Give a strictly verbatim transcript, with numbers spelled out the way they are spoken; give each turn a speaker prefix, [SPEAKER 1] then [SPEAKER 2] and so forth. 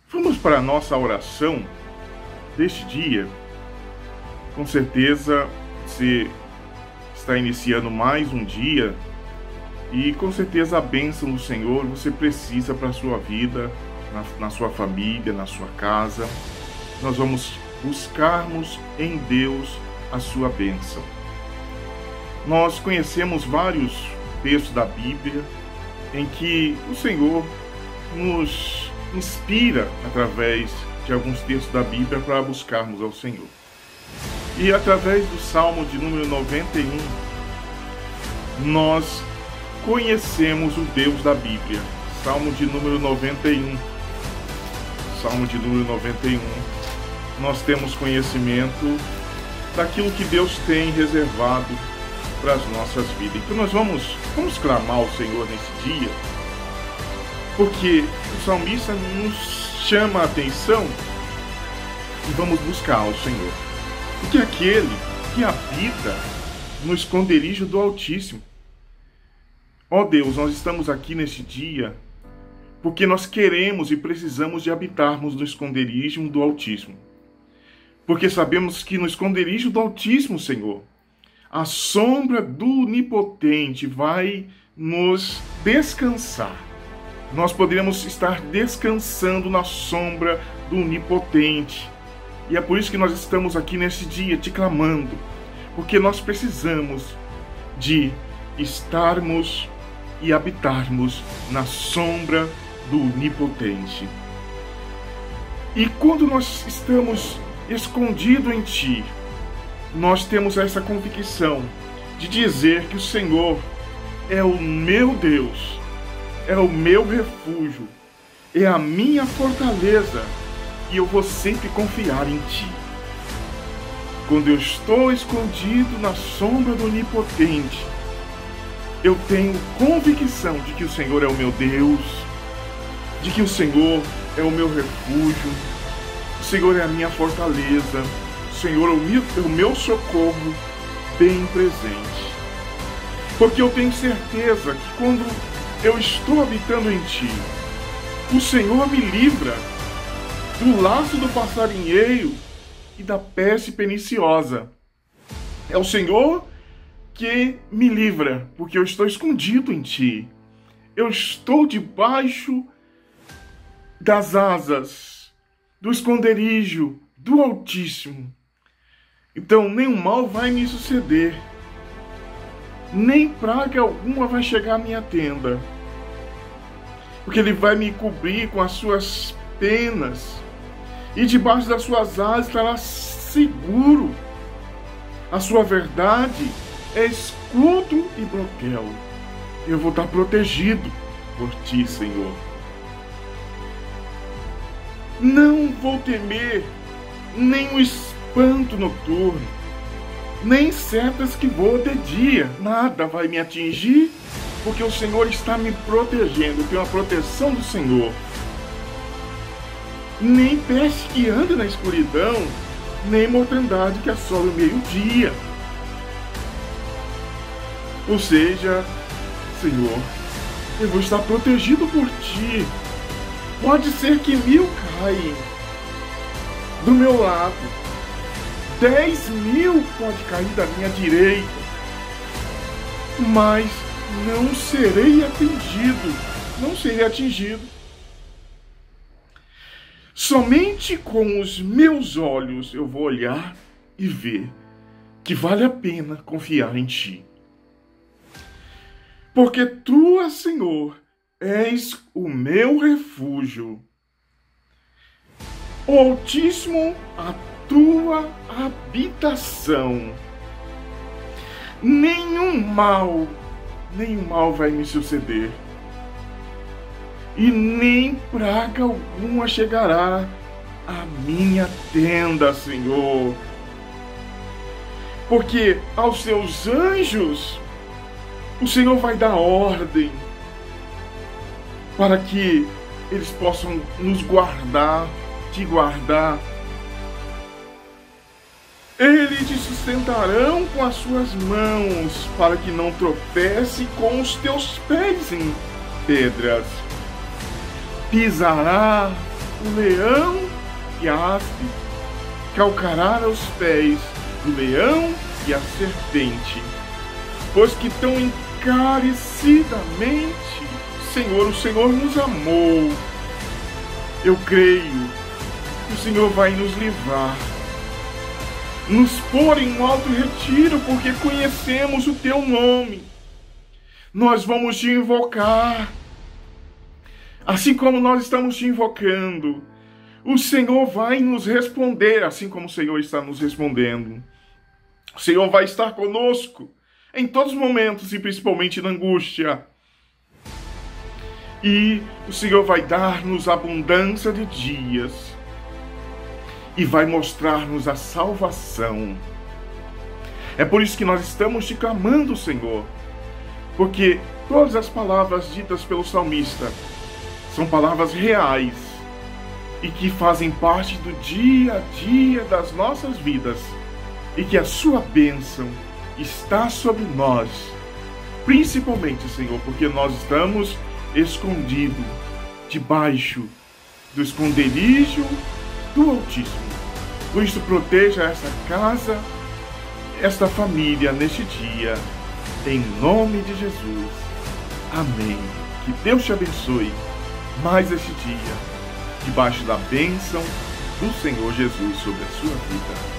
[SPEAKER 1] Vamos para a nossa oração deste dia. Com certeza você está iniciando mais um dia e com certeza a bênção do Senhor você precisa para a sua vida, na, na sua família, na sua casa. Nós vamos buscarmos em Deus a sua bênção. Nós conhecemos vários textos da Bíblia em que o Senhor nos inspira através de alguns textos da Bíblia para buscarmos ao Senhor. E através do Salmo de número noventa e um, nós conhecemos o Deus da Bíblia. Salmo de número noventa e um. Salmo de número noventa e um. Nós temos conhecimento daquilo que Deus tem reservado para as nossas vidas. Então nós vamos, vamos clamar ao Senhor nesse dia, porque o salmista nos chama a atenção e vamos buscar ao Senhor. Porque aquele que habita no esconderijo do Altíssimo. Ó Deus, nós estamos aqui neste dia porque nós queremos e precisamos de habitarmos no esconderijo do Altíssimo. Porque sabemos que no esconderijo do Altíssimo, Senhor, a sombra do Onipotente vai nos descansar. Nós poderemos estar descansando na sombra do Onipotente. E é por isso que nós estamos aqui nesse dia te clamando, porque nós precisamos de estarmos e habitarmos na sombra do Onipotente. E quando nós estamos escondidos em Ti, nós temos essa convicção de dizer que o Senhor é o meu Deus, é o meu refúgio, é a minha fortaleza, e eu vou sempre confiar em Ti. Quando eu estou escondido na sombra do Onipotente, eu tenho convicção de que o Senhor é o meu Deus, de que o Senhor é o meu refúgio, o Senhor é a minha fortaleza, o Senhor é o meu socorro bem presente. Porque eu tenho certeza que quando eu estou habitando em Ti, o Senhor me livra do laço do passarinheiro e da peste perniciosa. É o Senhor que me livra, porque eu estou escondido em Ti. Eu estou debaixo das asas, do esconderijo do Altíssimo. Então nenhum mal vai me suceder, nem praga alguma vai chegar à minha tenda, porque Ele vai me cobrir com as suas penas, e debaixo das suas asas estará seguro. A sua verdade é escudo e broquel. Eu vou estar protegido por Ti, Senhor. Não vou temer nem o espanto noturno, nem setas que voam de dia. Nada vai me atingir, porque o Senhor está me protegendo. Eu tenho a proteção do Senhor. Nem peste que anda na escuridão, nem mortandade que assola o meio-dia. Ou seja, Senhor, eu vou estar protegido por Ti. Pode ser que mil caem do meu lado, dez mil pode cair da minha direita, mas não serei atingido, não serei atingido. Somente com os meus olhos eu vou olhar e ver que vale a pena confiar em Ti. Porque Tu, Senhor, és o meu refúgio. O Altíssimo, a Tua habitação. Nenhum mal, nenhum mal vai me suceder. E nem praga alguma chegará à minha tenda, Senhor. Porque aos Seus anjos o Senhor vai dar ordem para que eles possam nos guardar, Te guardar. Eles te sustentarão com as suas mãos, para que não tropece com os teus pés em pedras. Pisará o leão e a aspe, calcará aos pés do leão e a serpente, pois que tão encarecidamente, Senhor, o Senhor nos amou. Eu creio que o Senhor vai nos livrar, nos pôr em um alto retiro, porque conhecemos o teu nome. Nós vamos te invocar, assim como nós estamos te invocando. O Senhor vai nos responder, assim como o Senhor está nos respondendo. O Senhor vai estar conosco em todos os momentos e principalmente na angústia. E o Senhor vai dar-nos abundância de dias e vai mostrar-nos a salvação. É por isso que nós estamos te clamando, Senhor, porque todas as palavras ditas pelo salmista são palavras reais e que fazem parte do dia a dia das nossas vidas, e que a sua bênção está sobre nós, principalmente, Senhor, porque nós estamos escondidos debaixo do esconderijo do Altíssimo. Por isso, proteja essa casa, esta família neste dia, em nome de Jesus. Amém. Que Deus te abençoe mais este dia, debaixo da bênção do Senhor Jesus sobre a sua vida.